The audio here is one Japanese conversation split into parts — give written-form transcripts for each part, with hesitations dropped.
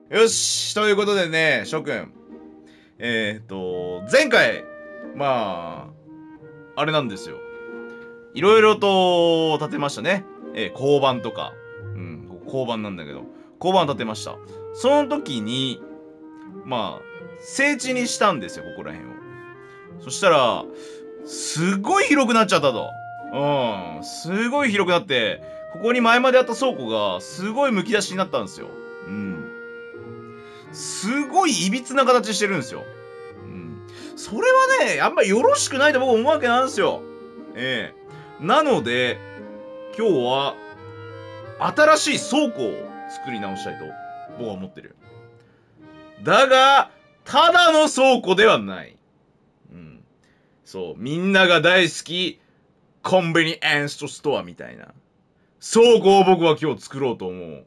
よし、ということでね、諸君。前回、まあ、あれなんですよ。いろいろと建てましたね。交番とか。交番なんだけど。交番建てました。その時に、まあ、整地にしたんですよ、ここら辺を。そしたら、すごい広くなっちゃったと。すごい広くなって、ここに前まであった倉庫が、すごい剥き出しになったんですよ。すごい歪な形してるんですよ。それはね、あんまりよろしくないと僕思うわけなんですよ。なので、今日は、新しい倉庫を作り直したいと、僕は思ってる。だが、ただの倉庫ではない。そう、みんなが大好き、コンビニエンストストアみたいな。倉庫を僕は今日作ろうと思う。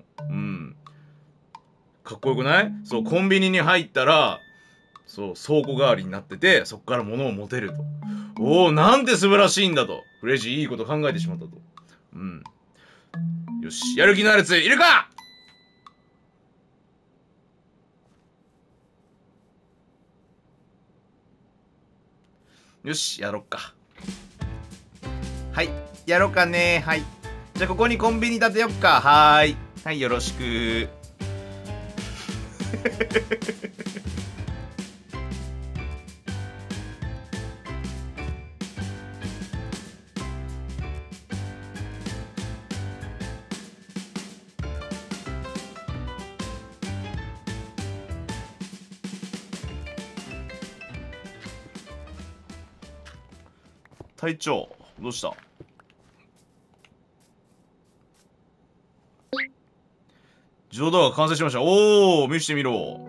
かっこよくない？そう、コンビニに入ったら、そう、倉庫代わりになってて、そこから物を持てると。おお、なんて素晴らしいんだと。フレジいいこと考えてしまったと。よし、やる気のあるやついるか？よし、やろっか。はい、やろうかね。はい。じゃあここにコンビニ建てよっか。はーい。はい、よろしく。隊長、どうした？自動ドアが完成しました。おー、見してみろ。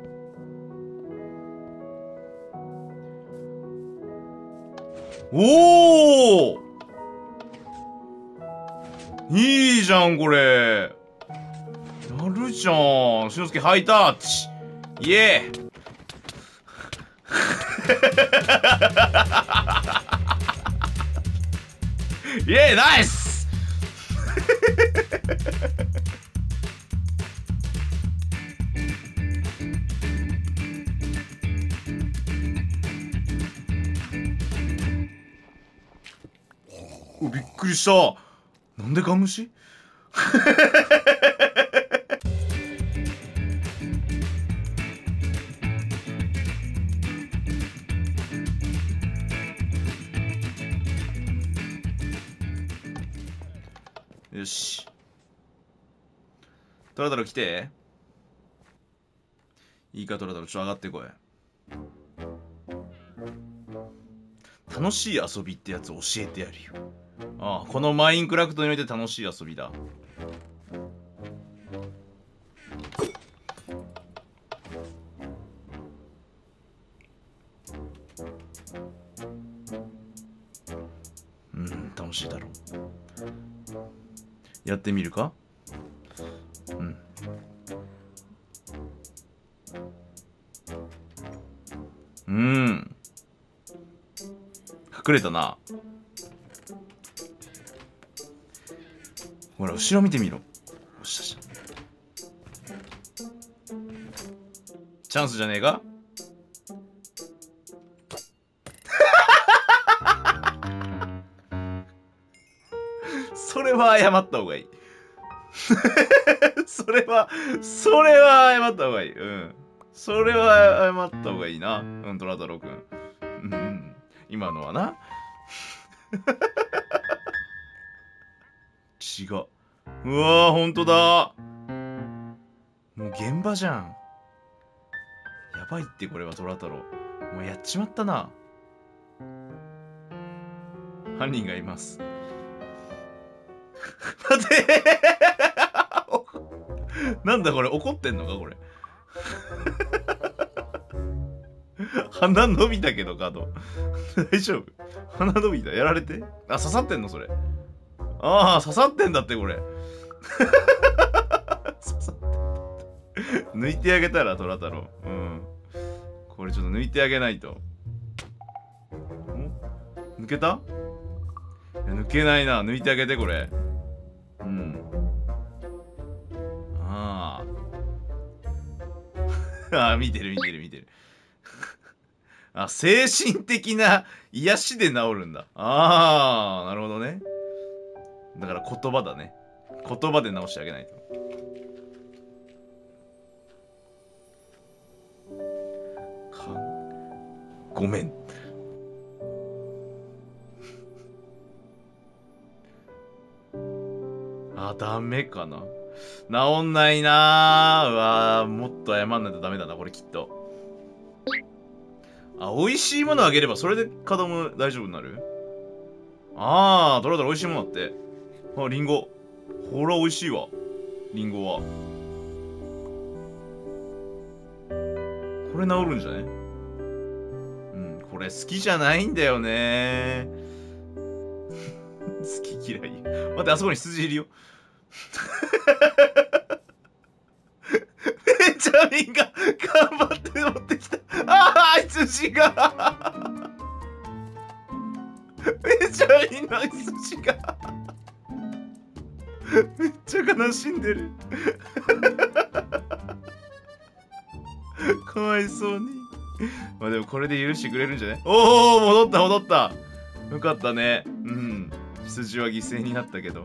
おー、いいじゃん、これ。やるじゃん。しのすけハイタッチ。イエーイエーイ、ナイス。お、びっくりした。なんでガムシ？よし。トラトラ来て。いいか、トラトラ、ちょっと上がってこい。楽しい遊びってやつ教えてやるよ。ああ、このマインクラフトにおいて楽しい遊びだ。楽しいだろう。やってみるか？隠れたな。ほら、後ろ見てみろ。よしよし。チャンスじゃねえか？それは謝った方がいい。それは謝った方がいい。それは謝った方がいいな。トラ太郎くん。今のはな。違う。うわー、ほんとだ。もう現場じゃん。やばいって、これはトラ太郎。もうやっちまったな。犯人がいます。待てなんだこれ、怒ってんのかこれ。鼻伸びたけど、カード。大丈夫？鼻伸びた。やられて？あ、刺さってんのそれ。ああ、刺さってんだって、これ。刺さってんだ。抜いてあげたら、トラ太郎。これちょっと抜いてあげないと。抜けた？抜けないな。抜いてあげて、これ。ああ。 あ、見てる見てる見てる。あ、精神的な癒しで治るんだ。あー、なるほどね。だから言葉だね。言葉で治してあげないと。ごめん。あ、ダメかな。治んないなー。うわー、もっと謝んないとダメだな、これきっと。あ、美味しいものあげればそれで子供大丈夫になる？あー、どれどれ美味しいものだって。あ、リンゴ。ほら、美味しいわ。リンゴは。これ治るんじゃね？うん、これ好きじゃないんだよね好き嫌い。待って、あそこに羊いるよ。ベンジャミンが頑張って持ってきた。ああ、羊が。ベンジャミンの羊が。めっちゃ悲しんでる。かわいそうに。まあでもこれで許してくれるんじゃない？おお、戻った戻った。よかったね。うん。羊は犠牲になったけど。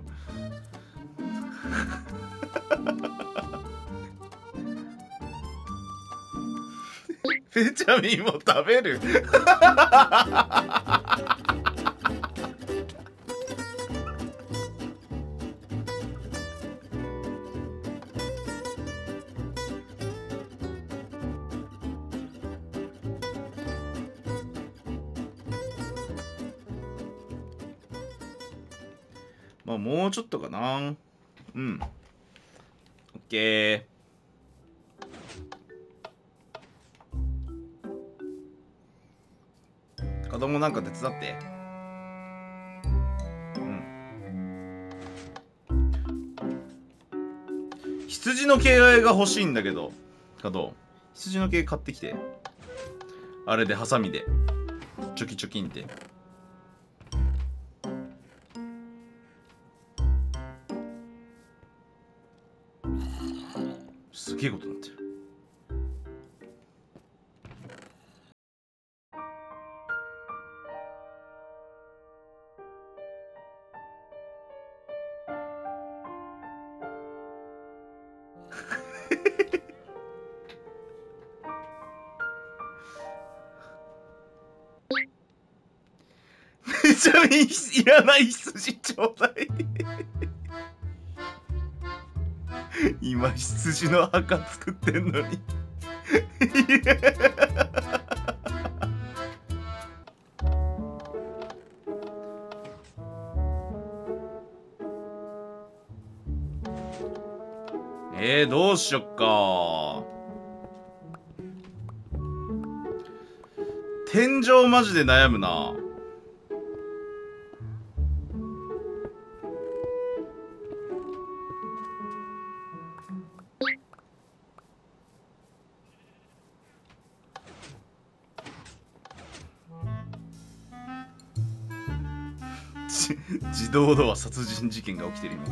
ベンジャミンも食べる。まあもうちょっとかな。うん。オッケー。子供なんか手伝って。うん。羊の毛が欲しいんだけど。羊の毛買ってきて。あれでハサミで。チョキチョキンって。すげえことになってる。めちゃめちゃいらない羊ちょうだい。今羊の墓作ってんのに。どうしよっか。天井マジで悩むな。自動ドア殺人事件が起きてる今こ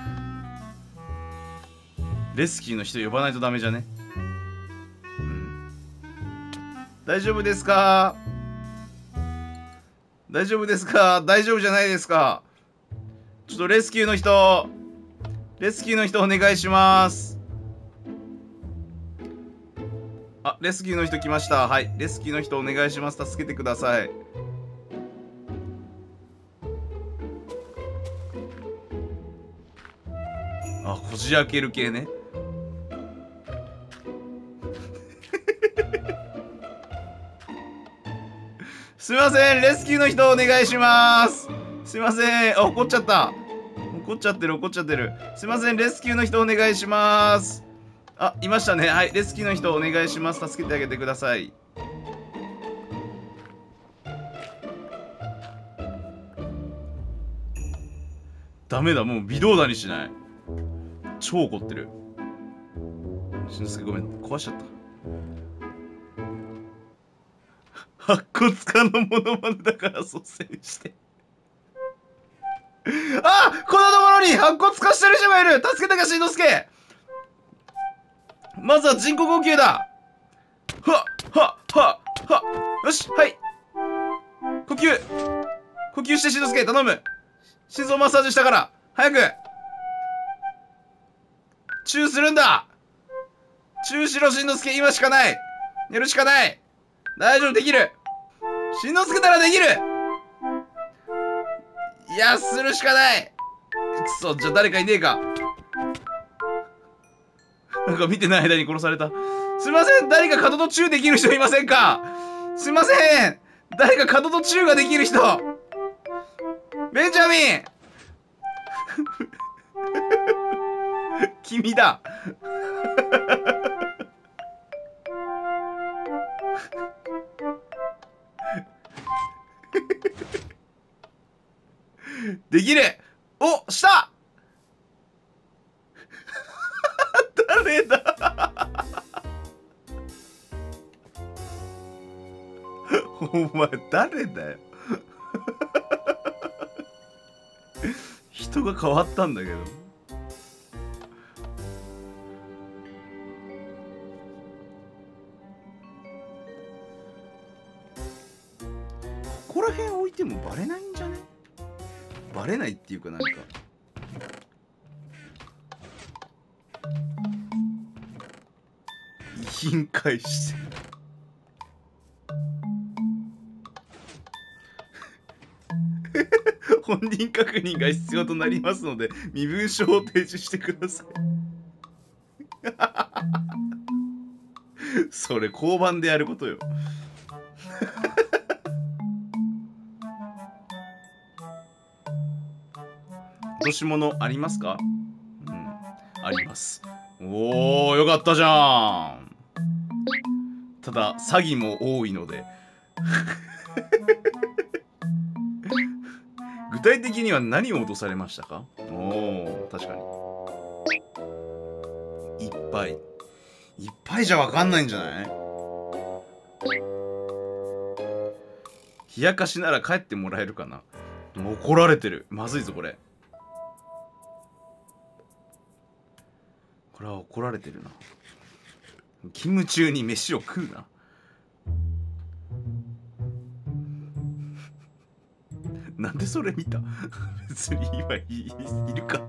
れ。レスキューの人呼ばないとダメじゃね？うん。大丈夫ですか？大丈夫ですか？大丈夫じゃないですか？ちょっとレスキューの人お願いします。あ、レスキューの人来ました。はい、レスキューの人お願いします。助けてください。あ、こじ開ける系ね。すいません、レスキューの人お願いします。すいません。あ、怒っちゃった。怒っちゃってる。すいません、レスキューの人お願いします。あ、いましたね。はい、レスキューの人お願いします。助けてあげてください。ダメだ、もう微動だにしない。超怒ってる。しんのすけごめん、壊しちゃった。白骨化のモノマネだから率先して。あ、このところに白骨化してる人がいる。助けてかしんのすけ。まずは人工呼吸だ。 はよし、はい。呼吸して、しんのすけ、頼む。心臓マッサージしたから、早く。チューするんだ。チューしろ、しんのすけ、今しかない。やるしかない。大丈夫、できる。しんのすけならできる。いや、するしかない。くそ、じゃあ誰かいねえか。なんか見てない間に殺された。すいません、誰か角とチューできる人いませんか？すいません、誰か角とチューができる人。ベンジャミン君だ。できる。お、した誰だお前誰だよ人が変わったんだけど。ここら辺置いてもバレないんじゃね？バレないっていうかなんか遺品返して本人確認が必要となりますので身分証を提示してくださいそれ交番でやることよ落とし物ありますか？うん、あります。おー、よかったじゃん。ただ詐欺も多いので具体的には何を落とされましたか？おー、確かに。いっぱいじゃわかんないんじゃない？冷やかしなら帰ってもらえるかな。怒られてる。まずいぞこれ。これは怒られてるな。勤務中に飯を食うな。なんでそれ見た？別に今いるか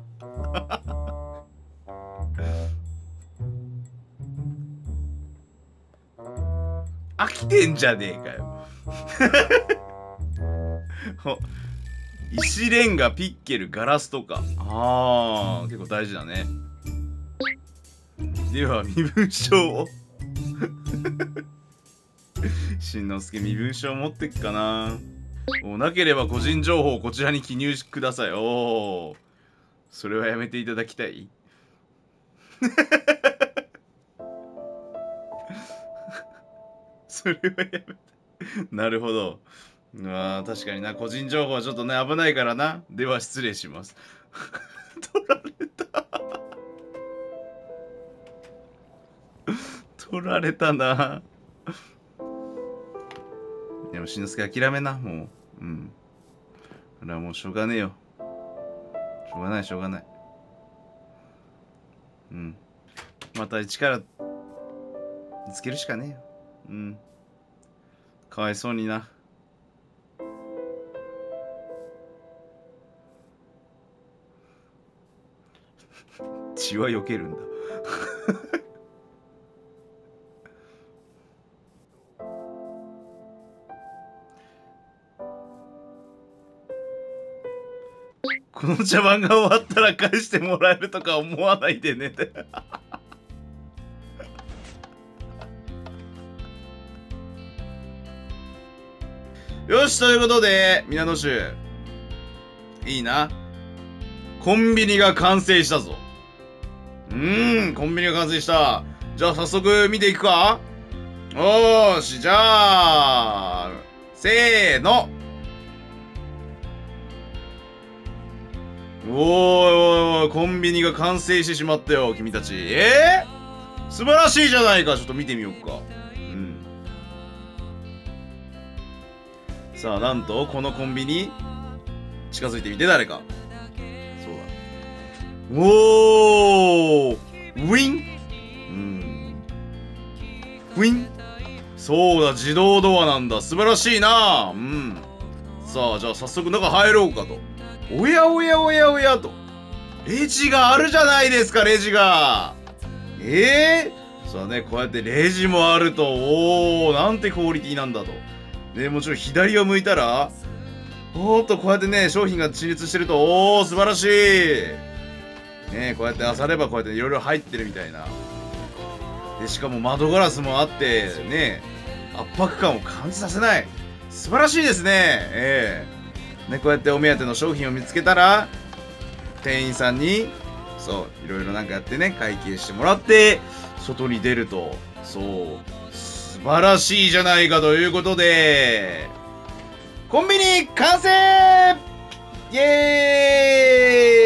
飽きてんじゃねえかよ石レンガ、ピッケル、ガラスとか。ああ、結構大事だね。では身分証をしんのすけ身分証持ってっかな。なければ個人情報をこちらに記入ください。おお、それはやめていただきたいそれはやめてなるほど。あ、確かにな、個人情報はちょっとね危ないからな。では失礼します取られた取られたな。でもしんのすけ諦めな、もう。うん、これはもうしょうがねえよ。しょうがないしょうがない。うん、また一から見つけるしかねえよ。うん、かわいそうにな。血は避けるんだこの茶番が終わったら返してもらえるとか思わないでねよし、ということで皆の衆いいな、コンビニが完成したぞ。コンビニが完成した。じゃあ早速見ていくか。おーし、じゃあせーの。おーいおいおい、コンビニが完成してしまったよ君たち。素晴らしいじゃないか。ちょっと見てみようか。さあ、なんとこのコンビニ近づいてみて、誰か。そうだ。おー、ウィン、ウィン。 そうだ、自動ドアなんだ。素晴らしいな。うん。さあ、じゃあ早速中入ろうかと。おやおやおやおやと。レジがあるじゃないですか、レジが。さあね、こうやってレジもあると。おー、なんてクオリティなんだと。ね、もちろん左を向いたら、おーっと、こうやってね、商品が陳列してると、おー、素晴らしい。ね、こうやって漁ればこうやっていろいろ入ってるみたいな。で、しかも窓ガラスもあって、ね、圧迫感を感じさせない。素晴らしいですね。ね、こうやってお目当ての商品を見つけたら、店員さんに、そう、いろいろなんかやってね、会計してもらって、外に出ると、そう、素晴らしいじゃないかということで、コンビニ完成イエーイ